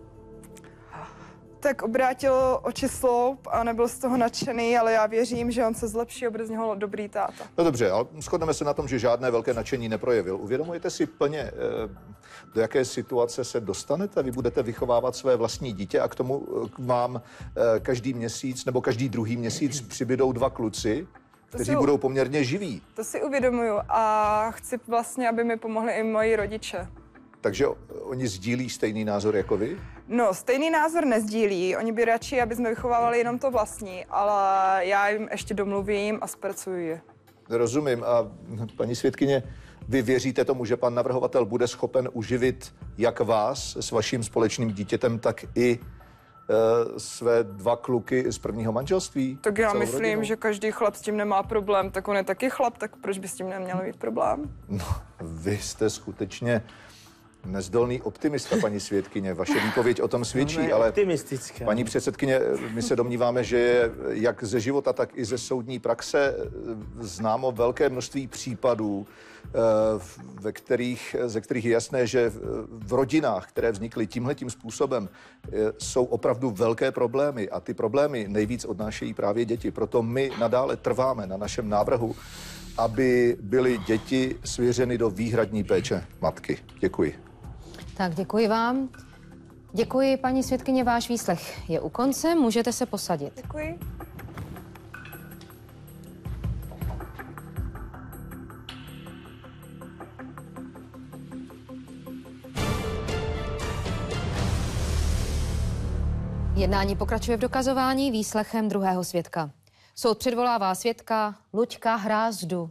Tak obrátil oči sloup a nebyl z toho nadšený, ale já věřím, že on se zlepší a bude z něho dobrý táta. No dobře, ale shodneme se na tom, že žádné velké nadšení neprojevil. Uvědomujete si plně, do jaké situace se dostanete? Vy budete vychovávat své vlastní dítě a k tomu k vám každý měsíc nebo každý druhý měsíc přibydou 2 kluci, kteří budou poměrně živí. To si uvědomuju a chci vlastně, aby mi pomohli i moji rodiče. Takže oni sdílí stejný názor jako vy? No, stejný názor nezdílí. Oni by radši, aby jsme vychovávali jenom to vlastní, ale já jim ještě domluvím a zpracuju je. Rozumím. A paní svědkyně, Vy věříte tomu, že pan navrhovatel bude schopen uživit jak vás s vaším společným dítětem, tak i své 2 kluky z prvního manželství? Tak já celou myslím, rodinou? že každý chlap s tím nemá problém, tak on je taky chlap, tak proč by s tím neměl mít problém? No, vy jste skutečně nezdolný optimista, paní svědkyně. Vaše výpověď o tom svědčí, ale optimistická. paní předsedkyně, my se domníváme, že je jak ze života, tak i ze soudní praxe známo velké množství případů, ze kterých je jasné, že v rodinách, které vznikly tímhletím způsobem, jsou opravdu velké problémy a ty problémy nejvíc odnášejí právě děti. Proto my nadále trváme na našem návrhu, aby byly děti svěřeny do výhradní péče matky. Děkuji. Tak děkuji vám. Děkuji, paní svědkyně, váš výslech je u konce, můžete se posadit. Děkuji. Jednání pokračuje v dokazování výslechem druhého svědka. Soud předvolává svědka Luďka Hrázdu.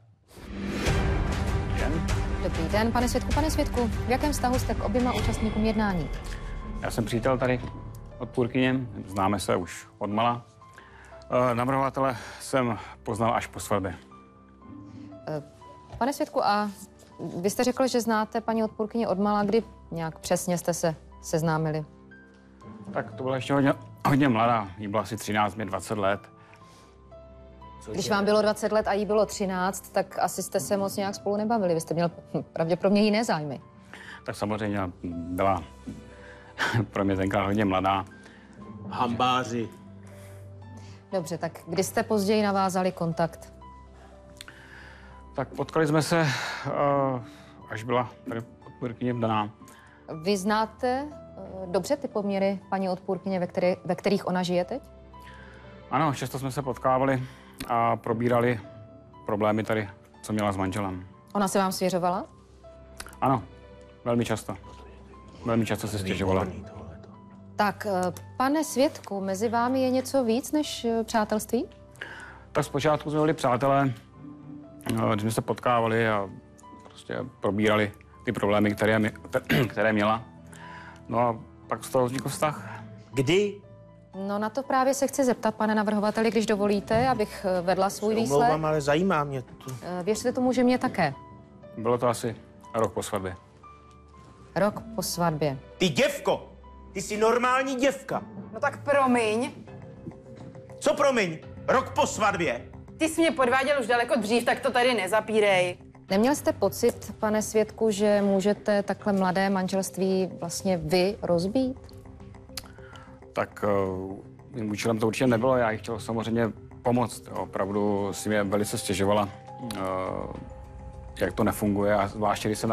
Dobrý den, pane svědku. Pane svědku, v jakém vztahu jste k oběma účastníkům jednání? Já jsem přítel tady odpůrkyně, známe se už odmala. Navrhovatele jsem poznal až po svatbě. Pane svědku, a vy jste řekl, že znáte paní odpůrkyni odmala, kdy nějak přesně jste se seznámili? Tak to byla ještě hodně mladá, jí bylo asi 13, mě 20 let. Když vám bylo 20 let a jí bylo 13, tak asi jste se moc nějak spolu nebavili. Vy jste měl pravděpodobně jiné zájmy. Tak samozřejmě byla pro mě tenkrát hodně mladá. Hambáři. Dobře, tak kdy jste později navázali kontakt? Tak potkali jsme se, až byla tady odpůrkyně vdaná. Vy znáte dobře ty poměry paní odpůrkyně, ve kterých ona žije teď? Ano, často jsme se potkávali a probírali problémy tady, co měla s manželem. Ona se vám svěřovala? Ano, velmi často. Velmi často se stěžovala. Tak, pane svědku, mezi vámi je něco víc než přátelství? Tak zpočátku jsme byli přátelé, když jsme se potkávali a prostě probírali ty problémy, které měla. No a pak z toho vznikl vztah. Kdy? No na to právě se chci zeptat, pane navrhovateli, když dovolíte, abych vedla svůj výslech. Omlouvám, ale zajímá mě to. Věřte tomu, že mě také. Bylo to asi rok po svatbě. Rok po svatbě. Ty děvko! Ty jsi normální děvka. No tak promiň, Co promiň? Rok po svatbě? ty jsi mě podváděl už daleko dřív, tak to tady nezapírej. Neměl jste pocit, pane svědku, že můžete takhle mladé manželství vlastně vy rozbít? Tak mým účelem to určitě nebylo, já jí chtěl samozřejmě pomoct. Opravdu si mě velice stěžovala, jak to nefunguje a zvláště, když se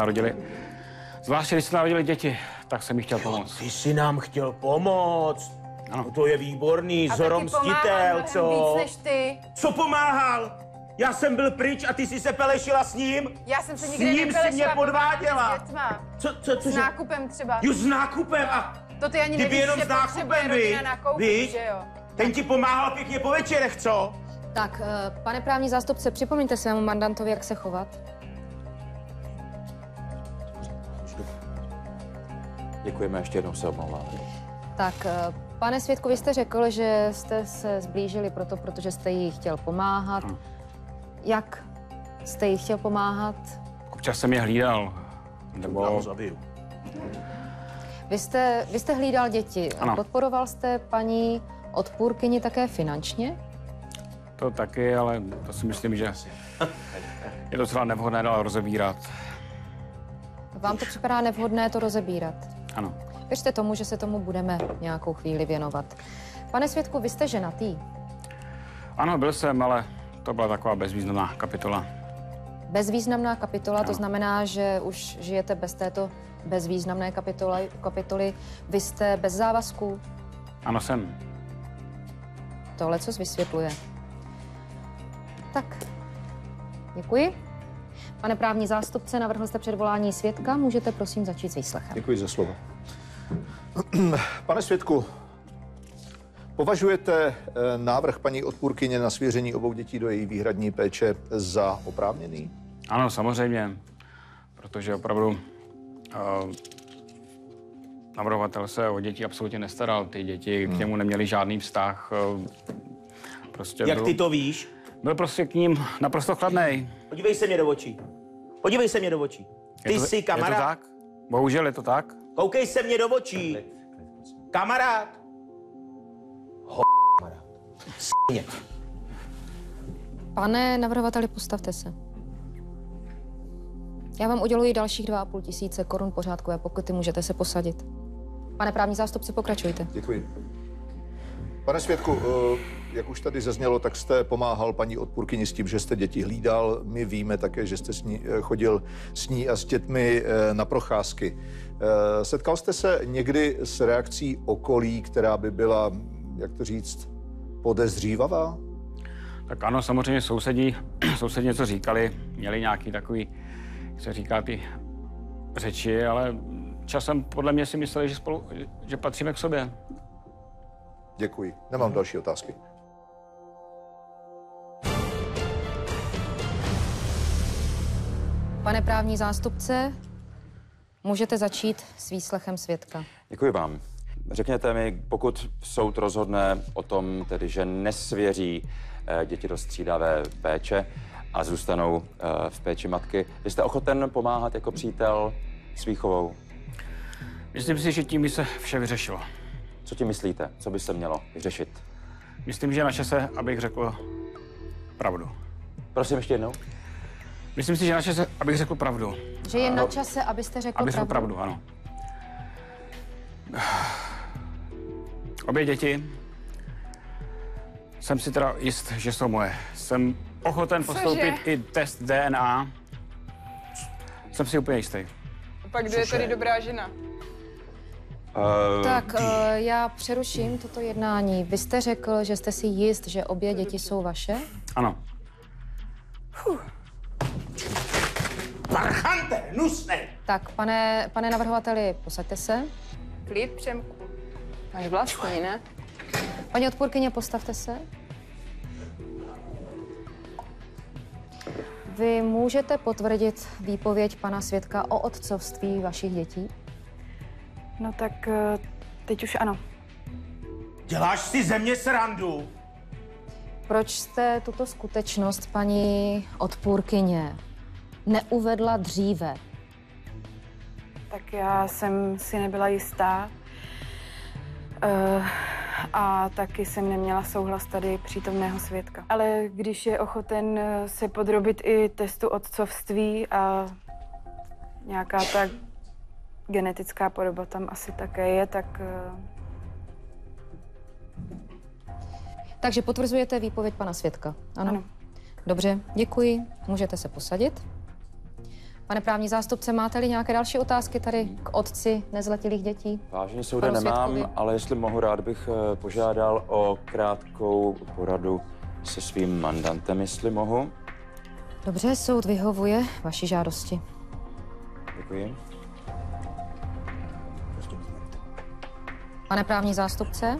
narodili děti, tak jsem jí chtěl pomoct. Ty jsi nám chtěl pomoct. Ano. No to je výborný, A Zoro taky pomáhal mstitel, mnohem co? víc než ty. Co pomáhal? Já jsem byl pryč a ty jsi se pelešila s ním? Já jsem se S nikdy ním si nepelešila, mě podváděla. s dětma. Co? S nákupem třeba. Jo, s nákupem a To ty ani kdyby nevíš, jenom že s nákupem, potřebuje rodina vy? nakoupit, že jo? Ten ti pomáhal pěkně po večerech, co? Tak, pane právní zástupce, připomeňte svému mandantovi, jak se chovat. Děkujeme, ještě jednou se omlouváme. Tak, pane svědku, vy jste řekl, že jste se zblížili protože jste jí chtěl pomáhat. Jak jste jí chtěl pomáhat? Občas jsem je hlídal, Já nebo ho zabiju. Vy jste hlídal děti. Ano. Podporoval jste paní odpůrkyni také finančně? to taky, ale to si myslím, že je docela nevhodné dál rozebírat. Vám to připadá nevhodné to rozebírat? Ano. Věřte tomu, že se tomu budeme nějakou chvíli věnovat. Pane svědku, vy jste ženatý. Ano, byl jsem, ale to byla taková bezvýznamná kapitola. Bezvýznamná kapitola, Ano. to znamená, že už žijete bez této bezvýznamné kapitoly. Vy jste bez závazků. Ano, jsem. Tohle co vysvětluje. Tak, děkuji. Pane právní zástupce, navrhl jste předvolání svědka. Můžete prosím začít s výslechem. Děkuji za slovo. Pane svědku, považujete návrh paní odpůrkyně na svěření obou dětí do její výhradní péče za oprávněný? Ano, samozřejmě. protože opravdu navrhovatel se o děti absolutně nestaral. Ty děti k němu neměly žádný vztah. Prostě Jak ty to víš? Byl prostě k ním naprosto chladnej. Podívej se mě do očí. Podívej se mě do očí. Ty jsi kamarád. Je to tak? Bohužel je to tak. Koukej se mě do očí. Kamarád. Kamarád. S***ně. Pane navrhovateli, postavte se. Já vám uděluji dalších 2,5 tisíce korun pořádkové pokuty, můžete se posadit. Pane právní zástupce, pokračujte. Děkuji. Pane svědku, jak už tady zaznělo, tak jste pomáhal paní odpůrkyni s tím, že jste děti hlídal. My víme také, že jste chodil s ní a s dětmi na procházky. Setkal jste se někdy s reakcí okolí, která by byla, jak to říct, podezřívavá? Tak ano, samozřejmě sousedi něco říkali, měli nějaký takový, jak se říká, ty řeči, ale časem podle mě si mysleli, že patříme k sobě. Děkuji. Nemám další otázky. Pane právní zástupce, můžete začít s výslechem svědka. Děkuji vám. Řekněte mi, pokud soud rozhodne o tom, tedy, že nesvěří děti do střídavé péče a zůstanou v péči matky, jste ochoten pomáhat jako přítel s výchovou? Myslím si, že tím by se vše vyřešilo. Co tím myslíte? Co by se mělo vyřešit? Myslím, že je na čase, abych řekl pravdu. Prosím ještě jednou. Myslím si, že je na čase, abych řekl pravdu. Že je na čase, abyste řekl Abych řekl pravdu, ano. Obě děti jsem si teda jist, že jsou moje. Jsem ochoten podstoupit i test DNA. Jsem si úplně jistý. Pak kdo je tady dobrá žena? Tak, já přeruším toto jednání. Vy jste řekl, že jste si jist, že obě děti jsou vaše? Ano. Parchante, nusnej! Tak, pane navrhovateli, posaďte se. Klid, Přemku. Máš vlastní, ne? Paní odpůrkyně, postavte se. Vy můžete potvrdit výpověď pana svědka o otcovství vašich dětí? No tak teď už ano. Děláš si ze mě srandu? Proč jste tuto skutečnost, paní odpůrkyně, neuvedla dříve? Tak já jsem si nebyla jistá. A taky jsem neměla souhlas tady přítomného svědka. Ale když je ochoten se podrobit i testu otcovství a nějaká ta genetická podoba tam asi také je, tak... Takže potvrzujete výpověď pana svědka? Ano. Dobře, děkuji. Můžete se posadit. Pane právní zástupce, máte-li nějaké další otázky tady k otci nezletilých dětí? Vážně soude nemám, ale jestli mohu, rád bych požádal o krátkou poradu se svým mandantem, jestli mohu. Dobře, soud vyhovuje vaší žádosti. Děkuji. Pane právní zástupce?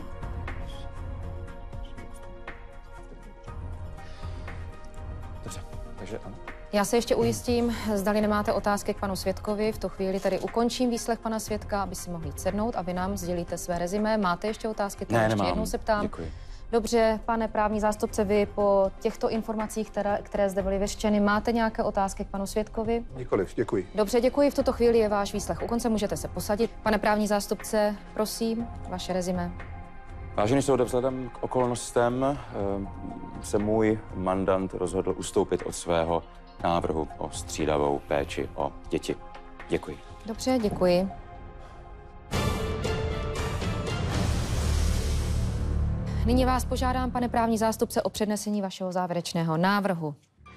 Dobře, takže ano. Já se ještě ujistím, zdali nemáte otázky k panu svědkovi. V tu chvíli tady ukončím výslech pana svědka, aby si mohli jít sednout a vy nám sdělíte své rezimé. Máte ještě otázky? Ne, ještě nemám. jednou se ptám. Děkuji. Dobře, pane právní zástupce, vy po těchto informacích, které zde byly vyřčeny, máte nějaké otázky k panu svědkovi? Nikoliv, děkuji. Dobře, děkuji. V tuto chvíli je váš výslech u konce, můžete se posadit. Pane právní zástupce, prosím, vaše rezimé. Vážený soude, vzhledem k okolnostem se můj mandant rozhodl ustoupit od svého návrhu o střídavou péči o děti. Děkuji. Dobře, děkuji. Nyní vás požádám, pane právní zástupce, o přednesení vašeho závěrečného návrhu.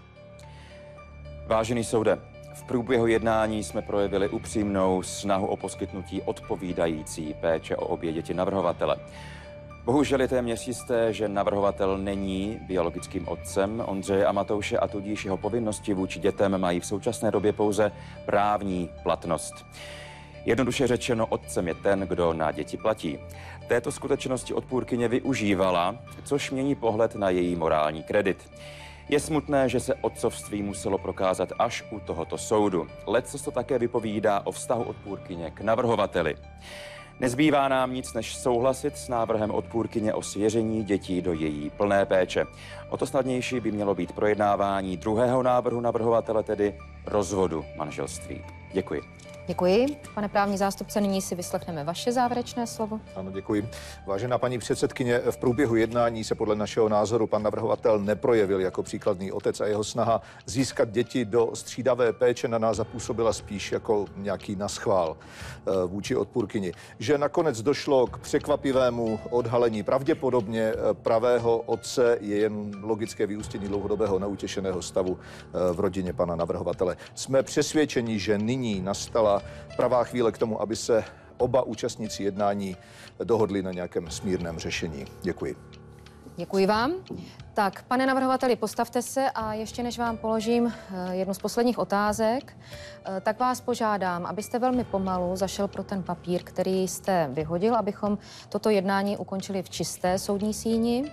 Vážený soude, v průběhu jednání jsme projevili upřímnou snahu o poskytnutí odpovídající péče o obě děti navrhovatele. Bohužel je téměř jisté, že navrhovatel není biologickým otcem Ondřeje a Matouše a tudíž jeho povinnosti vůči dětem mají v současné době pouze právní platnost. Jednoduše řečeno, otcem je ten, kdo na děti platí. Této skutečnosti odpůrkyně využívala, což mění pohled na její morální kredit. Je smutné, že se otcovství muselo prokázat až u tohoto soudu. Leccos to také vypovídá o vztahu odpůrkyně k navrhovateli. Nezbývá nám nic, než souhlasit s návrhem odpůrkyně o svěření dětí do její plné péče. O to snadnější by mělo být projednávání druhého návrhu navrhovatele, tedy rozvodu manželství. Děkuji. Děkuji. Pane právní zástupce, nyní si vyslechneme vaše závěrečné slovo. Ano, děkuji. Vážená paní předsedkyně, v průběhu jednání se podle našeho názoru pan navrhovatel neprojevil jako příkladný otec a jeho snaha získat děti do střídavé péče na nás zapůsobila spíš jako nějaký naschvál vůči odpůrkyni. Že nakonec došlo k překvapivému odhalení pravděpodobně pravého otce je jen logické vyústění dlouhodobého neutěšeného stavu v rodině pana navrhovatele. Jsme přesvědčeni, že nyní nastala pravá chvíle k tomu, aby se oba účastníci jednání dohodli na nějakém smírném řešení. Děkuji. Děkuji vám. Tak, pane navrhovateli, postavte se a ještě než vám položím jednu z posledních otázek, tak vás požádám, abyste velmi pomalu zašel pro ten papír, který jste vyhodil, abychom toto jednání ukončili v čisté soudní síni.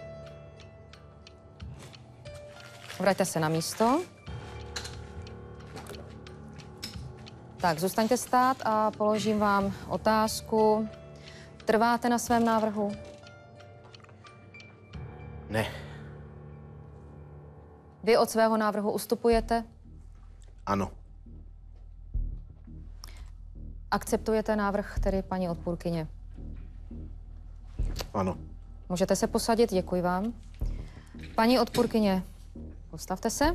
Vraťte se na místo. Tak, zůstaňte stát a položím vám otázku. Trváte na svém návrhu? Ne. Vy od svého návrhu ustupujete? Ano. Akceptujete návrh, tedy paní odpůrkyně? Ano. Můžete se posadit, děkuji vám. Paní odpůrkyně, postavte se.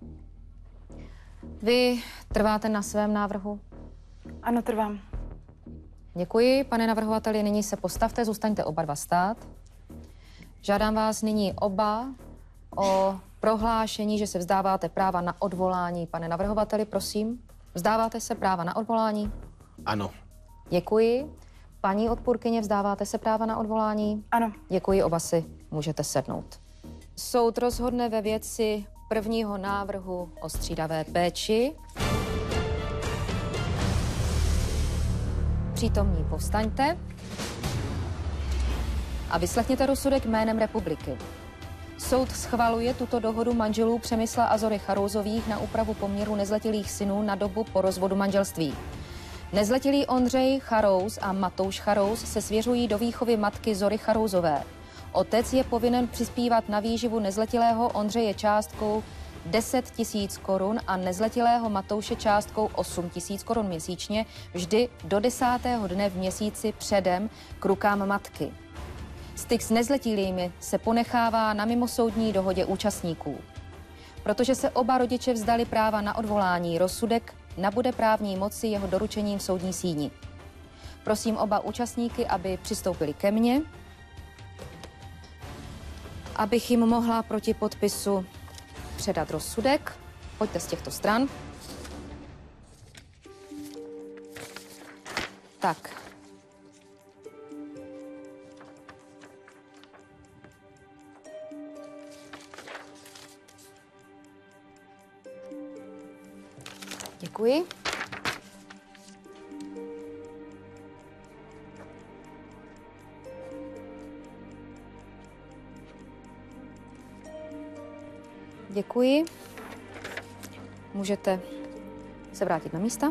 Vy trváte na svém návrhu? Ano, trvám. Děkuji. Pane navrhovateli, nyní se postavte, zůstaňte oba dva stát. Žádám vás nyní oba o prohlášení, že se vzdáváte práva na odvolání. Pane navrhovateli, prosím, vzdáváte se práva na odvolání? Ano. Děkuji. Paní odpůrkyně, vzdáváte se práva na odvolání? Ano. Děkuji, oba si můžete sednout. Soud rozhodne ve věci prvního návrhu o střídavé péči. Přítomní, povstaňte a vyslechněte rozsudek jménem republiky. Soud schvaluje tuto dohodu manželů Přemysla a Zory Charouzových na úpravu poměru nezletilých synů na dobu po rozvodu manželství. Nezletilí Ondřej Charouz a Matouš Charouz se svěřují do výchovy matky Zory Charouzové. Otec je povinen přispívat na výživu nezletilého Ondřeje částkou 10 000 korun a nezletilého Matouše částkou 8 000 korun měsíčně, vždy do 10. dne v měsíci předem k rukám matky. Styk s nezletilými se ponechává na mimosoudní dohodě účastníků. Protože se oba rodiče vzdali práva na odvolání, rozsudek nabude právní moci jeho doručením v soudní síni. Prosím oba účastníky, aby přistoupili ke mně, abych jim mohla proti podpisu předat rozsudek. Pojďte z těchto stran. Tak. Děkuji. Děkuji. Můžete se vrátit na místa.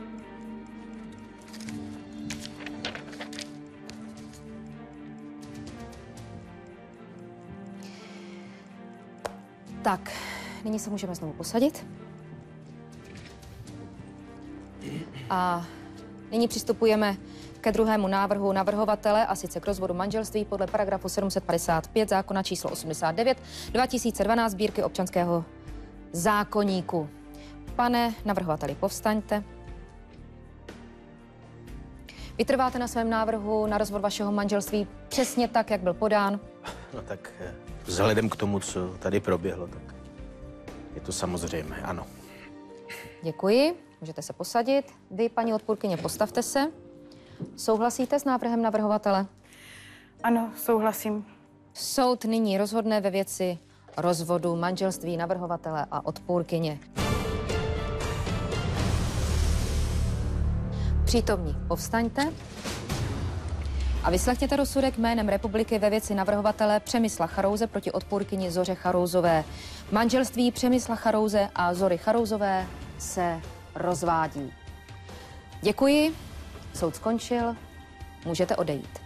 Tak, nyní se můžeme znovu posadit. A nyní přistupujeme ke druhému návrhu navrhovatele, a sice k rozvodu manželství podle paragrafu 755 zákona číslo 89 2012 sbírky občanského zákoníku. Pane navrhovateli, povstaňte. Vytrváte na svém návrhu na rozvod vašeho manželství přesně tak, jak byl podán? No tak vzhledem k tomu, co tady proběhlo, tak je to samozřejmé, ano. Děkuji. Můžete se posadit. Vy, paní odpůrkyně, postavte se. Souhlasíte s návrhem navrhovatele? Ano, souhlasím. Soud nyní rozhodne ve věci rozvodu manželství navrhovatele a odpůrkyně. Přítomní, povstaňte A vyslechněte rozsudek jménem republiky ve věci navrhovatele Přemysla Charouze proti odpůrkyni Zoře Charouzové. Manželství Přemysla Charouze a Zory Charouzové se rozvádí. Děkuji, soud skončil, můžete odejít.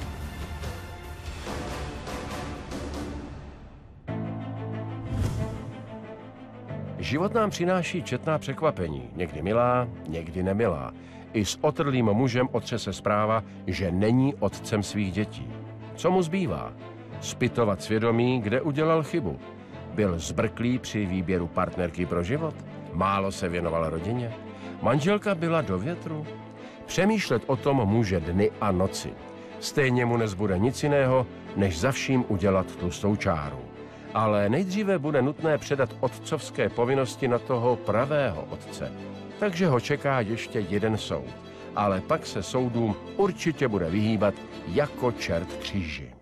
Život nám přináší četná překvapení, někdy milá, někdy nemilá. I s otrlým mužem otřese zpráva, že není otcem svých dětí. Co mu zbývá? Zpytovat svědomí, kde udělal chybu. Byl zbrklý při výběru partnerky pro život? Málo se věnoval rodině? Manželka byla do větru? Přemýšlet o tom může dny a noci. Stejně mu nezbude nic jiného, než za vším udělat tlustou čáru. Ale nejdříve bude nutné předat otcovské povinnosti na toho pravého otce. Takže ho čeká ještě jeden soud. Ale pak se soudům určitě bude vyhýbat jako čert kříži.